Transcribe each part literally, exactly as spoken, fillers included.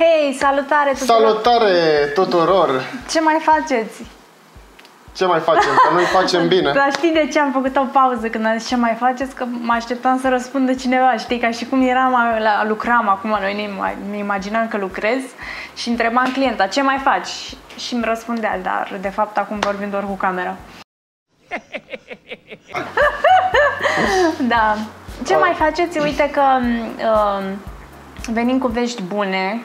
Hei, salutare tuturor! Salutare tuturor! Ce mai faceți? Ce mai facem? Că noi facem bine. Dar știi de ce am făcut o pauză când am zis ce mai faceți? Că mă așteptam să răspundă cineva, știi? Ca și cum eram, la, lucram acum, noi ne imaginam că lucrez și întrebam clienta, ce mai faci? Și îmi răspundea, dar de fapt acum vorbim doar cu camera. Da. Ce mai faceți? Uite că uh, venim cu vești bune.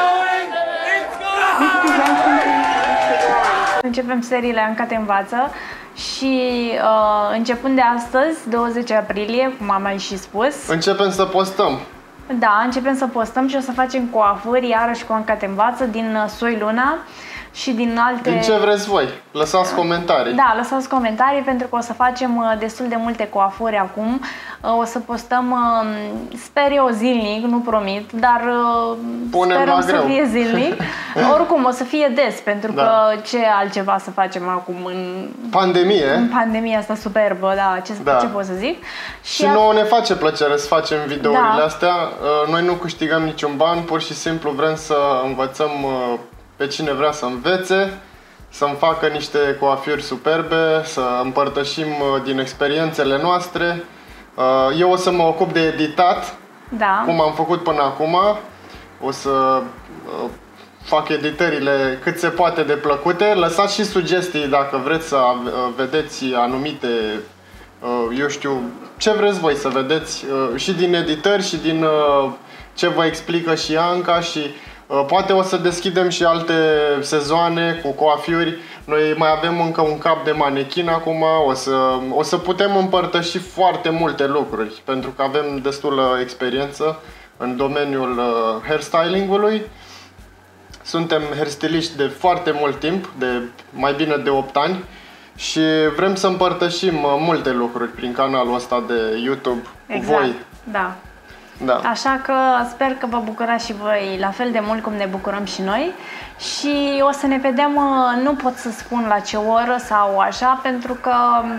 Începem seriile Anca te învață și uh, începând de astăzi, douăzeci aprilie, cum am mai și spus. Începem să postăm. Da, începem să postăm și o să facem coafuri, iarăși cu Anca te învață, din uh, Soi Luna și din alte... Din ce vreți voi. Lăsați comentarii. Da, lăsați comentarii pentru că o să facem uh, destul de multe coafuri acum. Uh, o să postăm, uh, sper eu, zilnic, nu promit, dar uh, sperăm să fie zilnic. Oricum, o să fie des, pentru da. că ce altceva să facem acum în pandemie? În pandemia asta superbă, da, ce, da. ce pot să zic. Și, și nouă ne face plăcere să facem videourile da. astea. Uh, noi nu câștigăm niciun ban, pur și simplu vrem să învățăm uh, pe cine vrea să învețe, să-mi facă niște coafuri superbe, să împărtășim din experiențele noastre. Eu o să mă ocup de editat, da. cum am făcut până acum. O să fac editările cât se poate de plăcute. Lăsați și sugestii dacă vreți să vedeți anumite, eu știu, ce vreți voi să vedeți și din editări și din ce vă explică și Anca și poate o să deschidem și alte sezoane cu coafuri. Noi mai avem încă un cap de manechin acum. O să, o să putem împărtăși foarte multe lucruri, pentru că avem destulă experiență în domeniul hairstyling-ului. Suntem hairstyliști de foarte mult timp, de mai bine de opt ani. Și vrem să împărtășim multe lucruri prin canalul ăsta de YouTube exact. cu voi. Da. Da. Așa că sper că vă bucurați și voi la fel de mult cum ne bucurăm și noi. Și o să ne vedem, nu pot să spun la ce oră sau așa, pentru că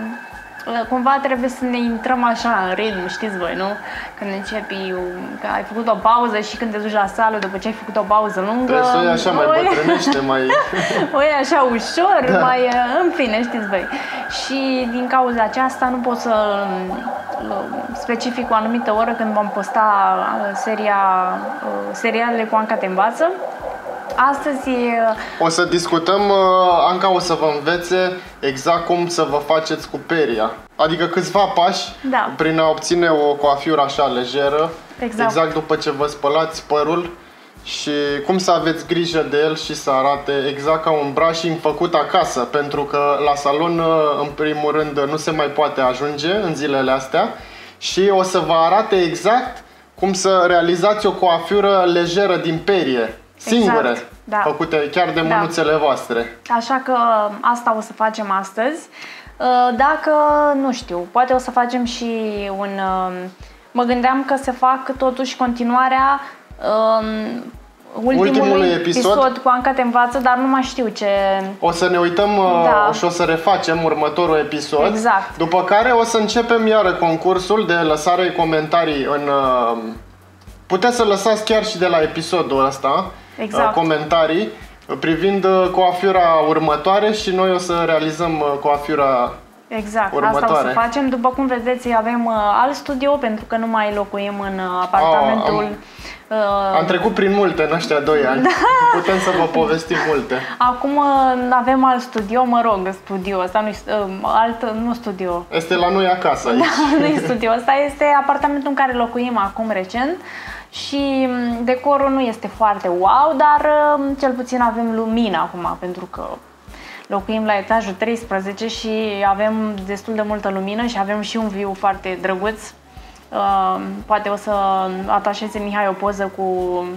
cumva trebuie să ne intrăm așa în ritm, știți voi, nu? Când începi, că ai făcut o pauză și când te duci la sală după ce ai făcut o pauză lungă, trebuie să o iei așa mai bătrânește, mai... o iei așa ușor, da. mai... în fine, știți voi. Și din cauza aceasta nu pot să specific o anumită oră când vom posta seria, serialele cu Anca te învață. Astăzi o să discutăm, Anca o să vă învețe exact cum să vă faceți cu peria. Adică câțiva pași da. prin a obține o coafură așa lejeră, exact. exact după ce vă spălați părul, și cum să aveți grijă de el și să arate exact ca un brushing făcut acasă, pentru că la salon în primul rând nu se mai poate ajunge în zilele astea și o să vă arate exact cum să realizați o coafură lejeră din perie. Singure, exact, da. făcute chiar de mânuțele da. voastre. Așa că asta o să facem astăzi. Dacă, nu știu, poate o să facem și un... Mă gândeam că să fac totuși continuarea um, ultimului, ultimului episod. episod cu Anca te învață, dar nu mai știu ce... O să ne uităm da. și o să refacem următorul episod. Exact. După care o să începem iară concursul de lăsare comentarii în... Puteți să lăsați chiar și de la episodul ăsta exact. comentarii privind coafura următoare și noi o să realizăm coafura exact, următoare. Asta o să facem. După cum vedeți, avem alt studio pentru că nu mai locuim în apartamentul... A, am, am trecut prin multe în ăștia doi ani. Da. Putem să vă povestim multe. Acum avem alt studio, mă rog, studio. Asta nu alt, nu studio. Este la noi acasă aici. Da, nu e studio. Asta este apartamentul în care locuim acum recent. Și decorul nu este foarte wow, dar cel puțin avem lumină acum, pentru că locuim la etajul treisprezece și avem destul de multă lumină și avem și un view foarte drăguț. Poate o să atașeze Mihai o poză cu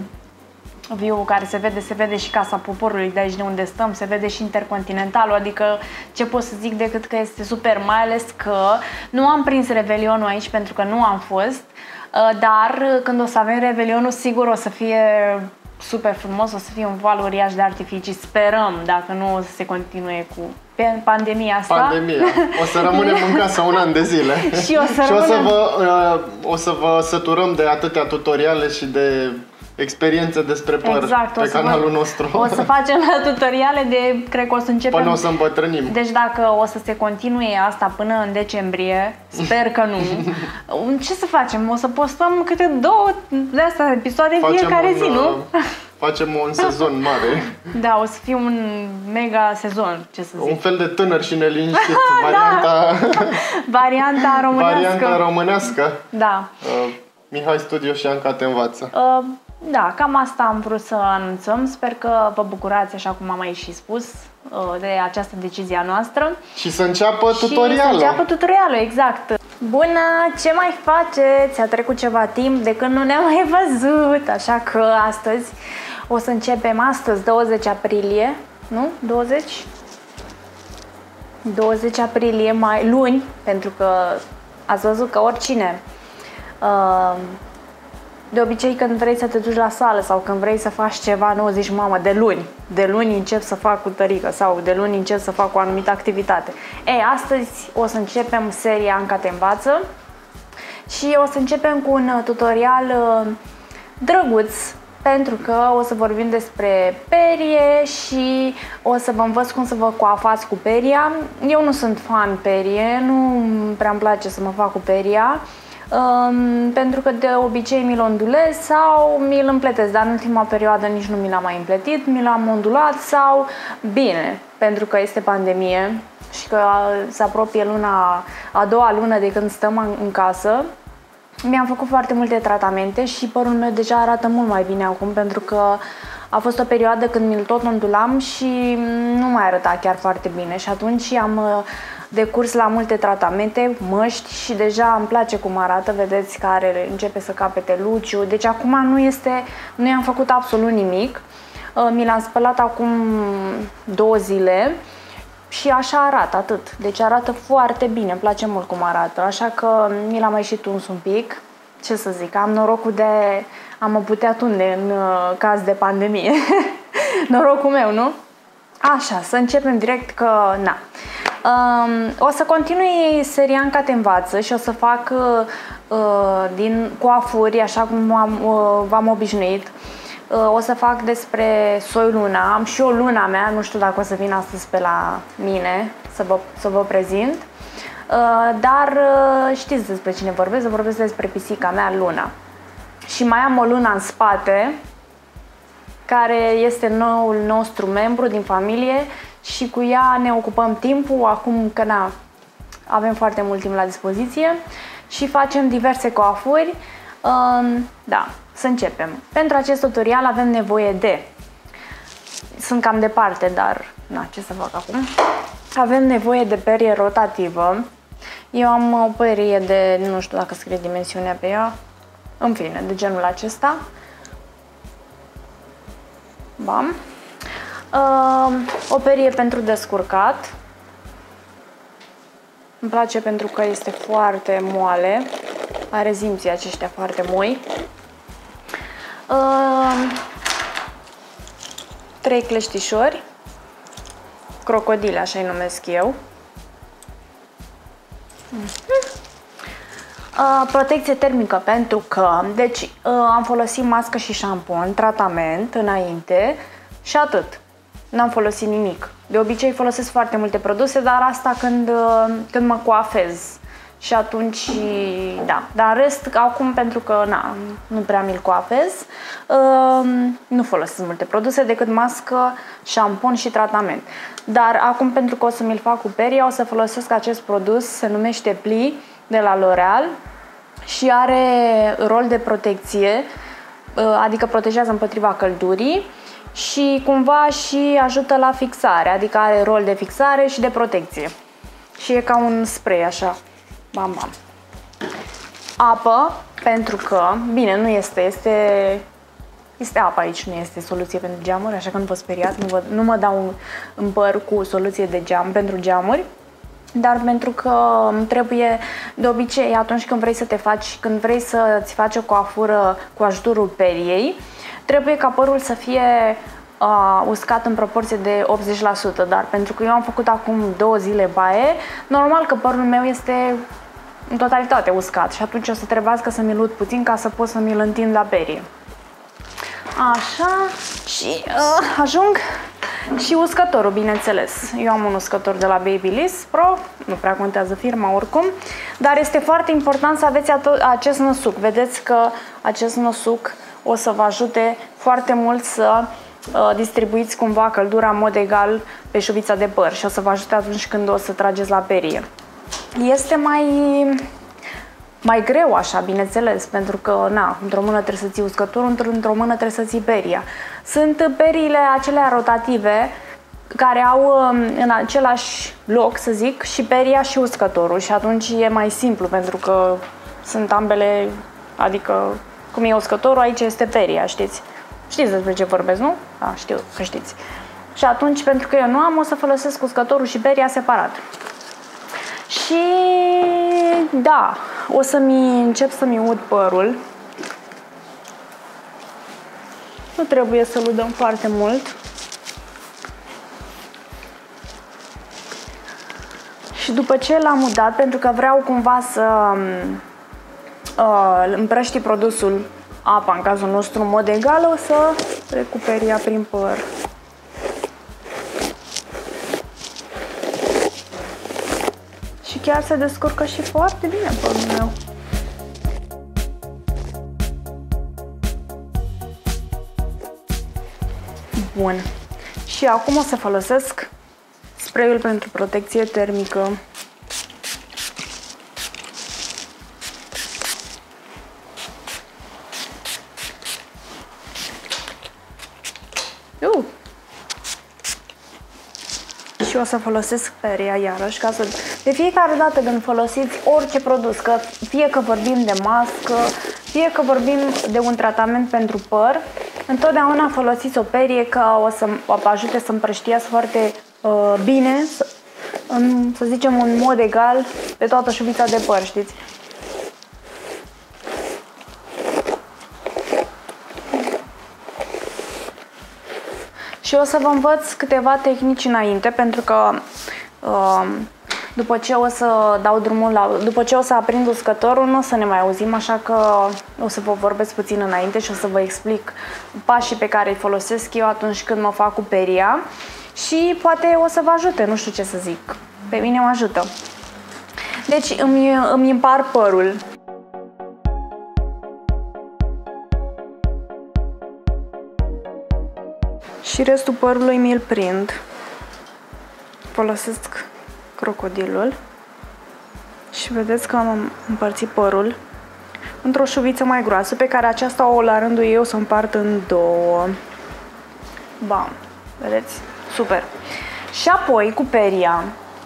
view-ul care se vede, se vede și Casa Poporului de aici de unde stăm, se vede și Intercontinentalul, adică ce pot să zic decât că este super, mai ales că nu am prins Revelionul aici pentru că nu am fost. Dar când o să avem Revelionul, sigur o să fie super frumos, o să fie un val uriaș de artificii, sperăm, dacă nu o să se continue cu pandemia asta. Pandemia. O să rămânem în casă un an de zile. Și o să, și rămânem... o să vă, o să vă săturăm de atâtea tutoriale și de experiențe despre păr exact, pe canalul vă, nostru. O să facem tutoriale de, cred că o să începem... Până o să îmbătrânim. Deci dacă o să se continue asta până în decembrie, sper că nu, ce să facem? O să postăm câte două de astea episoade facem fiecare un, zi, nu? Facem un sezon mare. Da, o să fie un mega sezon, ce să zic. Un fel de tânăr și neliniștit, varianta... varianta românească. Varianta românească. Da. Uh, Mihai Studio și Anca te învață. Uh, da, cam asta am vrut să anunțăm. Sper că vă bucurați, așa cum am mai și spus, uh, de această decizie a noastră. Și să înceapă și tutorialul. să înceapă tutorialul, exact. Bună, ce mai faceți? A trecut ceva timp de când nu ne-am mai văzut, așa că astăzi o să începem astăzi, douăzeci aprilie, nu? douăzeci? douăzeci aprilie, mai luni, pentru că ați văzut că oricine, uh, de obicei când vrei să te duci la sală sau când vrei să faci ceva, nu zici, mamă, de luni, de luni încep să fac cu tărică sau de luni încep să fac o anumită activitate. Ei, astăzi o să începem seria Anca te învață și o să începem cu un tutorial uh, drăguț, pentru că o să vorbim despre perie și o să vă învăț cum să vă coafați cu peria. Eu nu sunt fan perie, nu prea îmi place să mă fac cu peria, um, pentru că de obicei mi-l ondulez sau mi-l împletez, dar în ultima perioadă nici nu mi l-am mai împletit, mi l-am ondulat sau bine, pentru că este pandemie și că se apropie luna, a doua lună de când stăm în, în casă. Mi-am făcut foarte multe tratamente și părul meu deja arată mult mai bine acum, pentru că a fost o perioadă când mi-l tot ondulam și nu mai arăta chiar foarte bine și atunci am decurs la multe tratamente, măști și deja îmi place cum arată, vedeți că are, începe să capete luciu, deci acum nu este, nu i-am făcut absolut nimic, mi l-am spălat acum două zile. Și așa arată, atât. Deci arată foarte bine, îmi place mult cum arată. Așa că mi l-am mai și tuns un pic. Ce să zic, am norocul de a mă putea tunde în uh, caz de pandemie. Norocul meu, nu? Așa, să începem direct că, na. Um, o să continui seria Anca te învață și o să fac uh, din coafuri, așa cum am, uh, v-am obișnuit. O să fac despre soi luna, am și o luna mea, nu știu dacă o să vin astăzi pe la mine să vă, să vă prezint, dar știți despre cine vorbesc, vorbesc despre pisica mea, Luna. Și mai am o lună în spate, care este noul nostru membru din familie și cu ea ne ocupăm timpul, acum că na, avem foarte mult timp la dispoziție și facem diverse coafuri. Da. Să începem. Pentru acest tutorial avem nevoie de... Sunt cam departe, dar... Na, ce să fac acum? Avem nevoie de perie rotativă. Eu am o perie de... Nu știu dacă scrie dimensiunea pe ea. În fine, de genul acesta. Bam. Uh, o perie pentru descurcat. Îmi place pentru că este foarte moale. Are zimții aceștia foarte moi. Uh, trei cleștișori, crocodile, așa-i numesc eu. Uh, protecție termică, pentru că, deci, uh, am folosit mască și șampon, tratament înainte și atât. N-am folosit nimic. De obicei folosesc foarte multe produse, dar asta când, uh, când mă coafez. Și atunci, da, dar în rest, acum pentru că na, nu prea mi-l coapez, uh, nu folosesc multe produse decât mască, șampon și tratament. Dar acum pentru că o să mi-l fac cu peria, o să folosesc acest produs, se numește Pli, de la L'Oreal și are rol de protecție, uh, adică protejează împotriva căldurii și cumva și ajută la fixare, adică are rol de fixare și de protecție. Și e ca un spray așa. Bam, bam. Apă, pentru că, bine, nu este, este, este apă aici, nu este soluție pentru geamuri, așa că nu vă speriați, nu, vă, nu mă dau în păr cu soluție de geam pentru geamuri, dar pentru că trebuie, de obicei, atunci când vrei să te faci, când vrei să-ți faci o coafură cu ajutorul periei, trebuie ca părul să fie uh, uscat în proporție de optzeci la sută, dar pentru că eu am făcut acum două zile baie, normal că părul meu este în totalitate uscat și atunci o să trebuiască să mi-l ud puțin ca să pot să mi-l întind la perie. Așa, și uh, ajung și uscătorul, bineînțeles. Eu am un uscător de la Babyliss Pro, nu prea contează firma oricum, dar este foarte important să aveți acest năsuc. Vedeți că acest năsuc o să vă ajute foarte mult să uh, distribuiți cumva căldura în mod egal pe șuvița de păr și o să vă ajute atunci când o să trageți la perie. Este mai... mai greu așa, bineînțeles, pentru că, na, într-o mână trebuie să ții uscătorul, într-o mână trebuie să ții peria. Sunt periile acelea rotative care au în același loc, să zic, și peria și uscătorul și atunci e mai simplu, pentru că sunt ambele, adică, cum e uscătorul, aici este peria, știți? Știți despre ce vorbesc, nu? Da, știu că știți. Și atunci, pentru că eu nu am, o să folosesc uscătorul și peria separat. Și da, o să-mi încep să-mi ud părul. Nu trebuie să-l udăm foarte mult. Și după ce l-am udat, pentru că vreau cumva să uh, împrăști produsul, apa în cazul nostru, în mod egal, o să recuper ea prin păr. Și chiar se descurcă și foarte bine părul meu. Bun. Și acum o să folosesc spray-ul pentru protecție termică. Uh. Și o să folosesc peria iarăși, ca să... De fiecare dată când folosiți orice produs, că fie că vorbim de mască, fie că vorbim de un tratament pentru păr, întotdeauna folosiți o perie, că o să vă ajute să împrăștiați foarte uh, bine, să, în, să zicem, în mod egal pe toată șuvița de păr, știți? Și o să vă învăț câteva tehnici înainte, pentru că uh, după ce o să dau drumul la, după ce o să aprind uscătorul, nu o să ne mai auzim, așa că o să vă vorbesc puțin înainte și o să vă explic pașii pe care îi folosesc eu atunci când mă fac cu peria și poate o să vă ajute, nu știu ce să zic. Pe mine mă ajută. Deci îmi, îmi împar părul. Și restul părului mi-l prind. Folosesc crocodilul și vedeți că am împărțit părul într-o șuviță mai groasă, pe care aceasta o la rândul ei o să împart în două. Bam! Vedeți? Super! Și apoi cu peria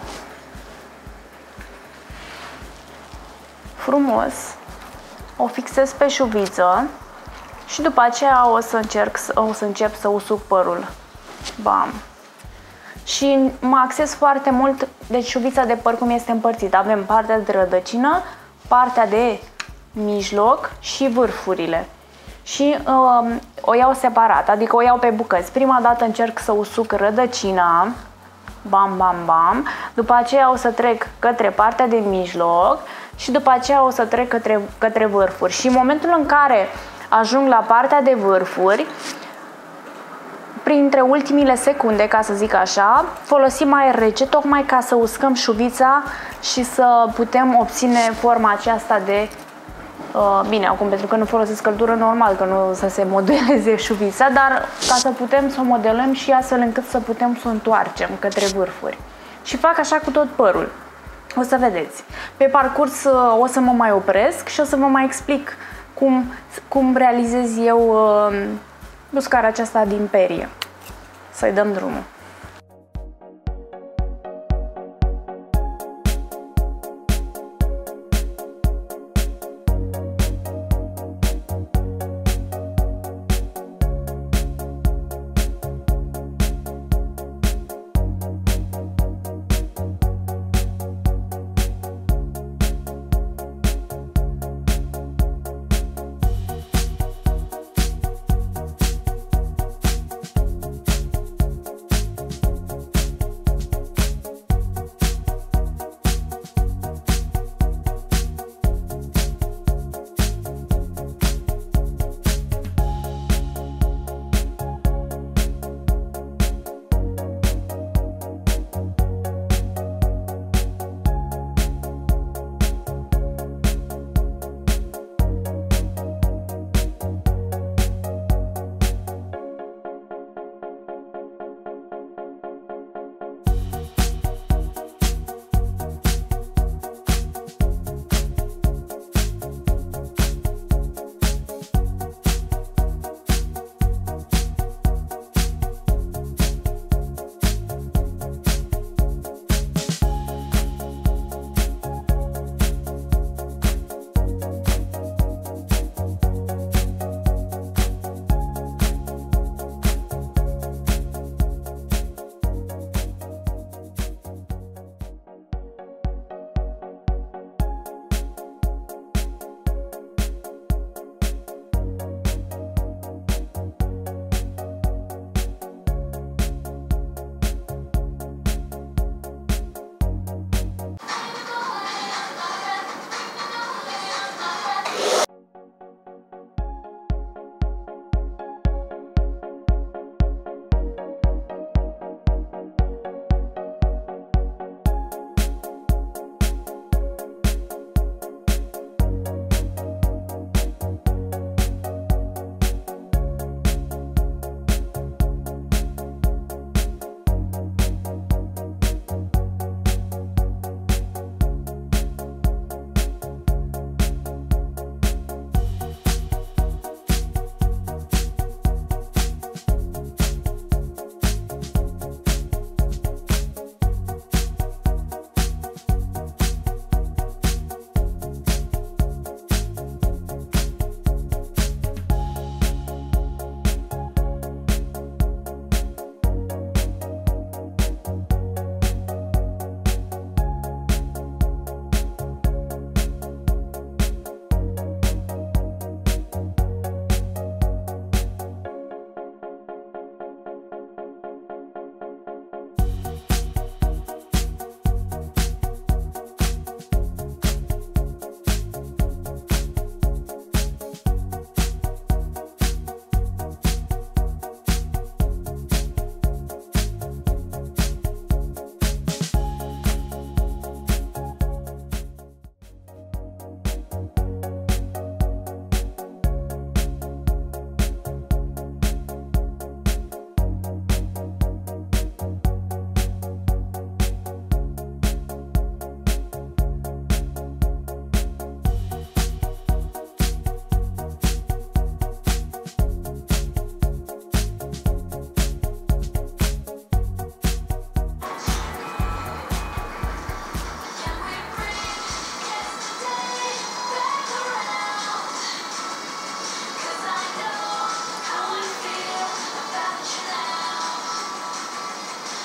frumos o fixez pe șuviță și după aceea o să încerc, o să încep să usuc părul. Bam! Și mă axez foarte mult, deci șuvița de păr cum este împărțită. Avem partea de rădăcină, partea de mijloc și vârfurile. Și uh, o iau separat, adică o iau pe bucăți. Prima dată încerc să usuc rădăcina, bam, bam, bam. După aceea o să trec către partea de mijloc și după aceea o să trec către, către vârfuri. Și în momentul în care ajung la partea de vârfuri, printre ultimile secunde, ca să zic așa, folosim aer rece, tocmai ca să uscăm șuvița și să putem obține forma aceasta de... Uh, bine, acum pentru că nu folosesc căldură, normal că nu să se modeleze șuvița, dar ca să putem să o modelăm și astfel încât să putem să o întoarcem către vârfuri. Și fac așa cu tot părul. O să vedeți. Pe parcurs uh, o să mă mai opresc și o să vă mai explic cum, cum realizez eu uh, uscarea aceasta din perie. Să-i dăm drumul.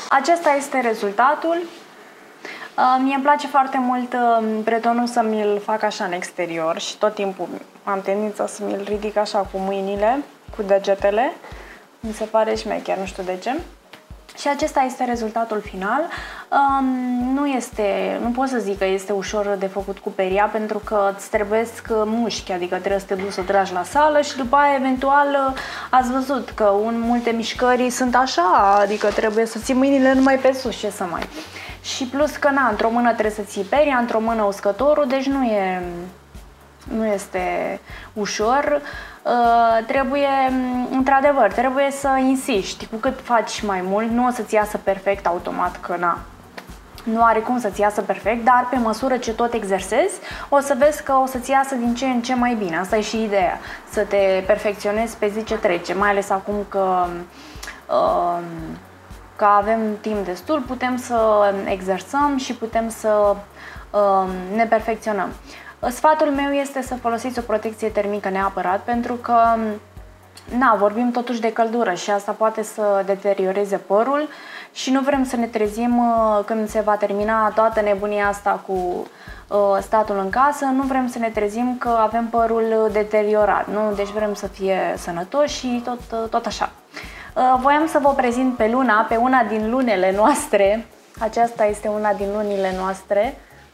Acesta este rezultatul. Mie îmi place foarte mult bretonul să mi-l fac așa în exterior și tot timpul am tendința să mi-l ridic așa cu mâinile, cu degetele. Mi se pare șmecher, nu știu de ce. Și acesta este rezultatul final. Um, nu este, nu pot să zic că este ușor de făcut cu peria, pentru că îți trebuiesc mușchi, adică trebuie să te duci să tragi la sală și după aia eventual ați văzut că un, multe mișcări sunt așa, adică trebuie să ții mâinile numai pe sus, ce să mai. Și plus că na, într-o mână trebuie să ții peria, într-o mână uscătorul, deci nu e, nu este ușor. Uh, trebuie, într-adevăr, trebuie să insiști. Cu cât faci mai mult, nu o să-ți iasă perfect automat, că na, nu are cum să-ți iasă perfect, dar pe măsură ce tot exersezi, o să vezi că o să-ți iasă din ce în ce mai bine. Asta e și ideea, să te perfecționezi pe zi ce trece, mai ales acum că, uh, că avem timp destul, putem să exersăm și putem să uh, ne perfecționăm. Sfatul meu este să folosiți o protecție termică neapărat, pentru că na, vorbim totuși de căldură și asta poate să deterioreze părul și nu vrem să ne trezim uh, când se va termina toată nebunia asta cu uh, statul în casă, nu vrem să ne trezim că avem părul deteriorat, nu? Deci vrem să fie sănătoși și tot, uh, tot așa. Uh, voiam să vă prezint pe Luna, pe una din lunele noastre. Aceasta este una din lunile noastre.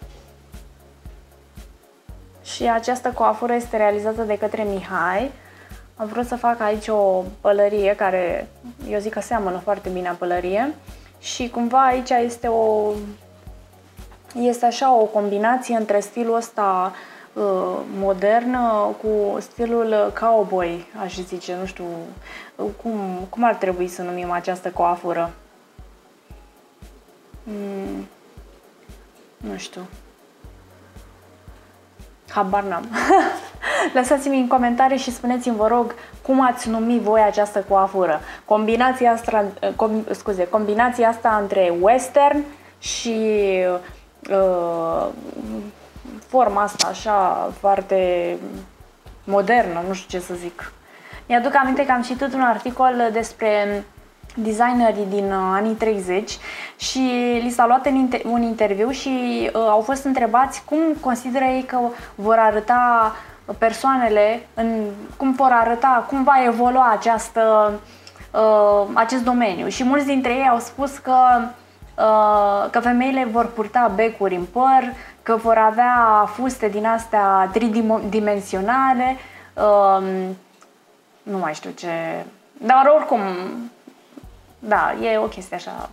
Și această coafură este realizată de către Mihai. Am vrut să fac aici o pălărie care, eu zic că seamănă foarte bine a pălărie. Și cumva aici este o este așa o combinație între stilul ăsta uh, modern uh, cu stilul cowboy, aș zice, nu știu uh, cum, cum ar trebui să numim această coafură. Mm, nu știu. Habar n-am. Lăsați-mi în comentarii și spuneți-mi, vă rog, cum ați numit voi această coafură. Combinația asta, com, scuze, combinația asta între western și uh, forma asta așa foarte modernă, nu știu ce să zic. Mi-aduc aminte că am citit un articol despre designerii din anii treizeci și li s-a luat în inter un interviu și uh, au fost întrebați cum consideră ei că vor arăta persoanele, în, cum vor arăta, cum va evolua această, uh, acest domeniu. Și mulți dintre ei au spus că, uh, că femeile vor purta becuri în păr, că vor avea fuste din astea tridimensionale, uh, nu mai știu ce, dar oricum, da, e o chestie așa.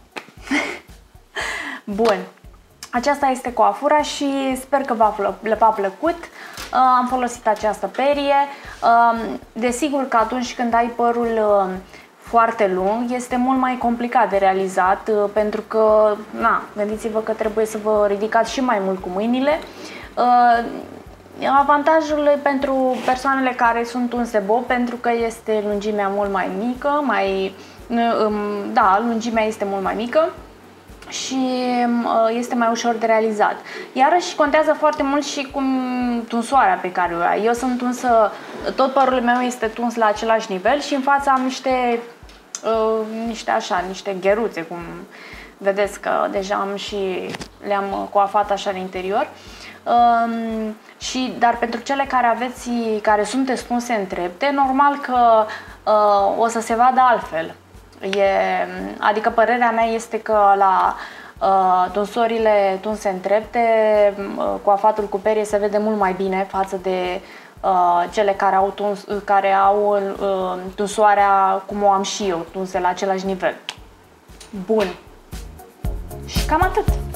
Bun. Aceasta este coafura și sper că v-a plăcut. Uh, am folosit această perie. Uh, desigur că atunci când ai părul uh, foarte lung, este mult mai complicat de realizat, uh, pentru că, na, gândiți-vă că trebuie să vă ridicați și mai mult cu mâinile. Uh, Avantajul pentru persoanele care sunt unse bob, pentru că este lungimea mult mai mică, mai, da, lungimea este mult mai mică și este mai ușor de realizat. Iarăși contează foarte mult și cum tunsoarea pe care o ai. Eu sunt tunsă, tot părul meu este tuns la același nivel și în fața am niște, uh, niște așa, niște gheruțe, cum vedeți că deja am și le-am coafat așa în interior. Um, și, dar pentru cele care aveți, care sunteți tunse în trepte, normal că uh, o să se vadă altfel. E, adică părerea mea este că la uh, tunsorile tunse în trepte, uh, coafatul cu perie se vede mult mai bine față de uh, cele care au, tuns, care au uh, tunsoarea cum o am și eu, tunse la același nivel. Bun. Și cam atât.